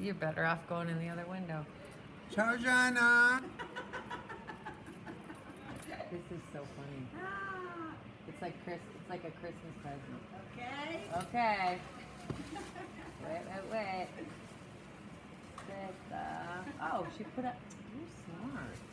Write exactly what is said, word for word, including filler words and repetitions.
You're better off going in the other window. Ciao, Jana. This is so funny. It's like Chris. It's like a Christmas present. Okay. Okay. Wait, wait, wait. Sit, uh, oh, she put up. You're smart.